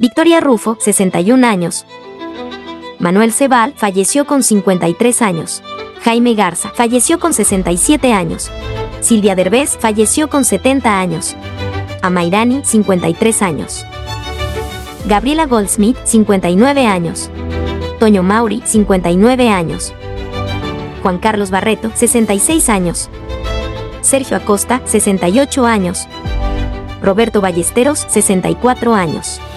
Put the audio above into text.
Victoria Rufo, 61 años. Manuel Ceval falleció con 53 años. Jaime Garza falleció con 67 años. Silvia Derbez falleció con 70 años. Amairani, 53 años. Gabriela Goldsmith, 59 años. Toño Mauri, 59 años. Juan Carlos Barreto, 66 años. Sergio Acosta, 68 años. Roberto Ballesteros, 64 años.